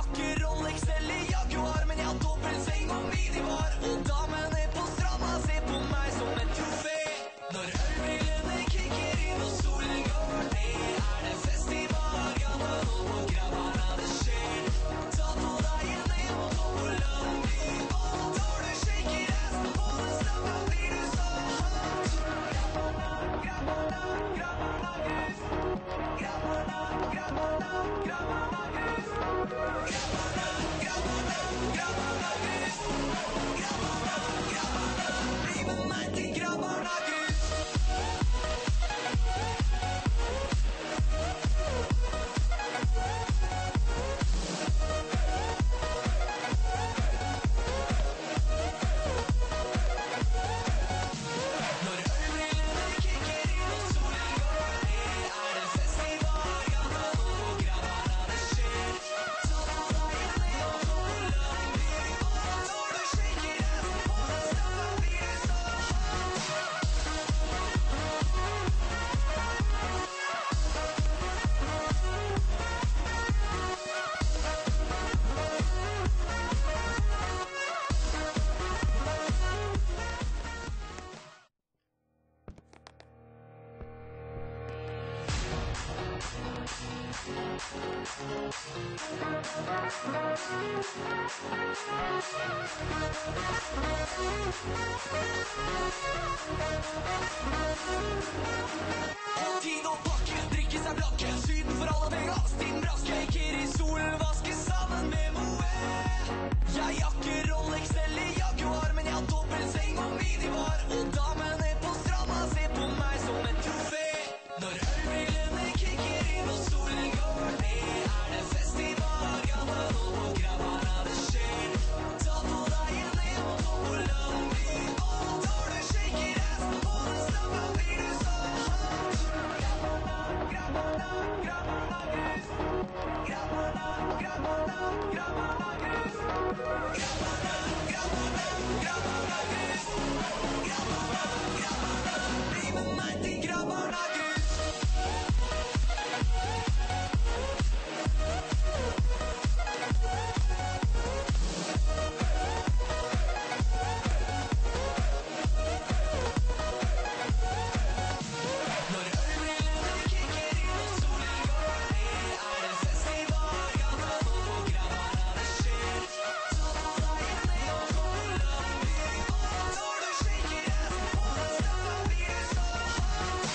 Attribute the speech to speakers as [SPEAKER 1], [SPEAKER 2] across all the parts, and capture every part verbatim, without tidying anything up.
[SPEAKER 1] jakke, Rolex eller Jaguar, men jeg har dobbelt seng og minibar. Og damene på stranda ser på meg som et trofé. Når ølbrillene kicker inn og solen går ned, er det fest i Bargata og på Grabbarna det skjer. Ta på deg en øl og gå på Landby, og når du shaker assen på den stranda blir du så hot. Grabbarna, Grabbarna, Grabbarna grus. Grabbarna, Grabbarna, Grabbarna grus. Grabbarna, Grabbarna, Grabbarna grus. Grabbarna, Grabbarna, bli med meg til Grabbarna grus. Når ølbrillene kicker inn og solen går ned, er det fest i Bargata og på Grabbarna det skjer. Ta på deg en øl og gå på Landby, og når du shaker assen på den stranda blir du så hot. Tid å pakke, drikke seg blakke, Syden for alle penga, stinn brask. Shaker i solen, vaske sammen med Moe. Jeg jakke, Rolex eller Jaguar, men jeg har dobbelt seng og minibar. Og damene på stranda ser på meg som et trofé. Når ølbrillene kicker inn og solen går ned, er det fest i Bargata og på Grabbarna det skjer. Ta på deg en øl og gå på Landby, og når du shaker assen på den stranda blir du så hot. Grabbarna, Grabbarna, Grabbarna grus. Grabbarna, Grabbarna, Grabbarna grus. Grabbarna, Grabbarna, Grabbarna grus. Grabbarna, Grabbarna, bli med meg til Grabbarna grus. Når ølbrillene kicker inn og solen går ned, er det fest i Bargata og på Grabbarna det skjer. Ta på deg en øl og gå på Landby, og når du shaker assen på den stranda blir du så hot.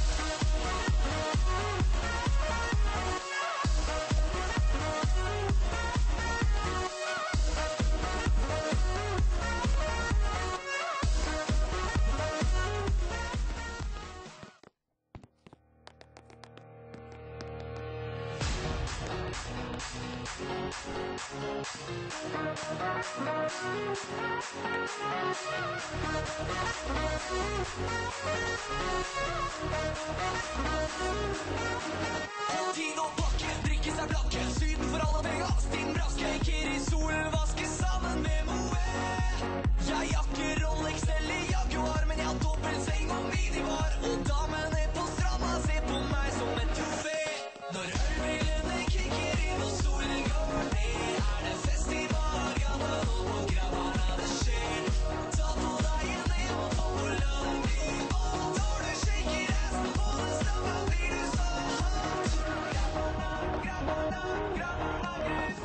[SPEAKER 1] Tid å pakke, drikke seg blakke, Syden for alle penga, stinn brask. Shaker i solen, vaske sammen med Moe. Jeg jakke, Rolex eller Jaguar, men jeg har dobbelt seng og minibar. Og damene på stranda ser på meg som et trofé. Når ølbrillene kicker inn og solen går ned, er det fest i Bargata og på Grabbarna det skjer. Ta på deg en øl og gå på Landby, og når du shaker assen på den stranda blir du så hot. Grabbarna, Grabbarna, Grabbarna grus.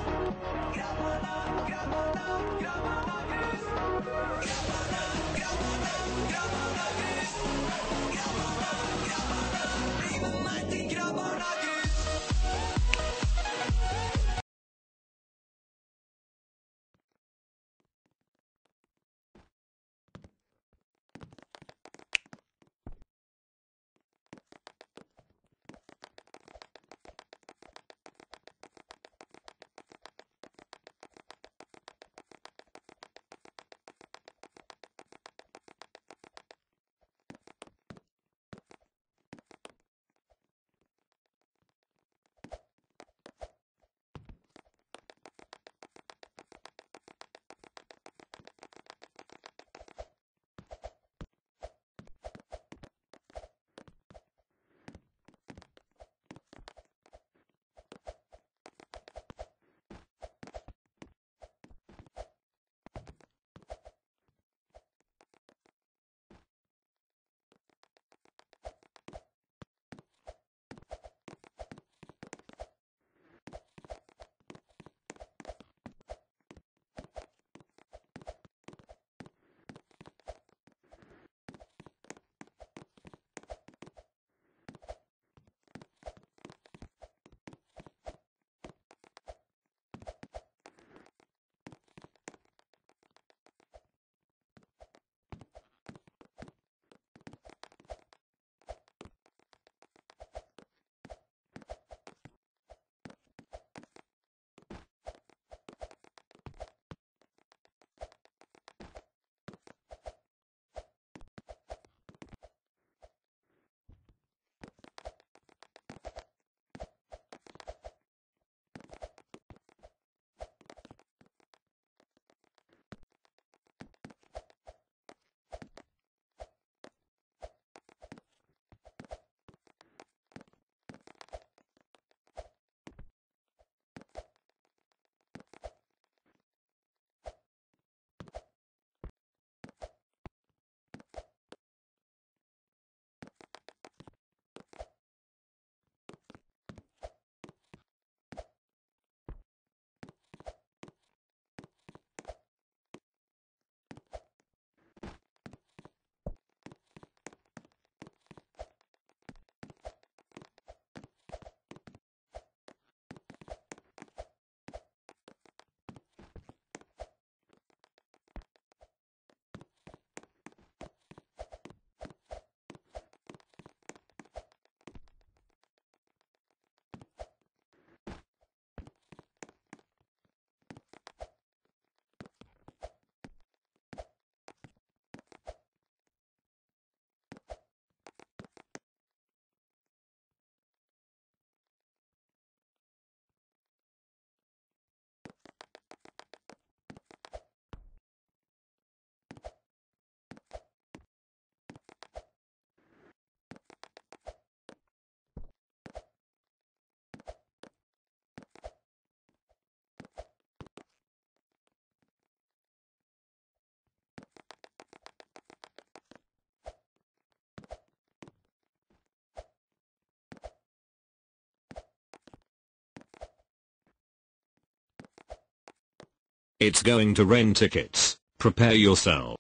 [SPEAKER 2] It's going to rain tickets. Prepare yourself.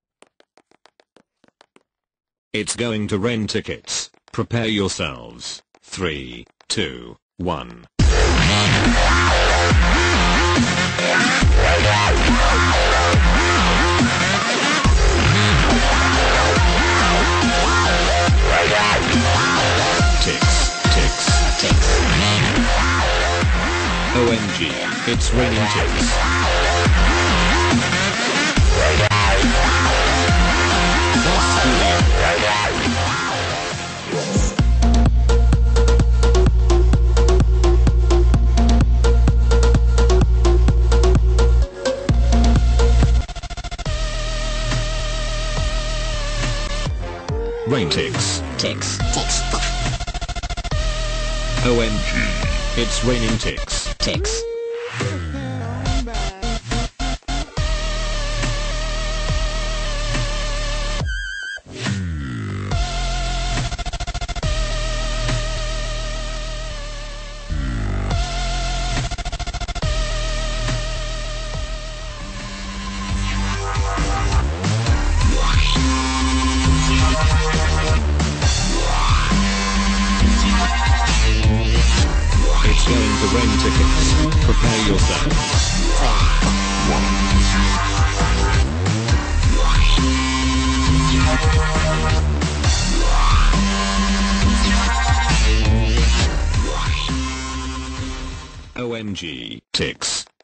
[SPEAKER 2] It's going to rain tickets. Prepare yourselves. Three, two, one. Ticks, ticks, ticks. O M G, it's raining ticks. Rain ticks.
[SPEAKER 3] Ticks. Ticks.
[SPEAKER 2] O M G. It's raining ticks.
[SPEAKER 3] Ticks.
[SPEAKER 2] It's going to rain tickets. Prepare yourselves. O M G, ticks.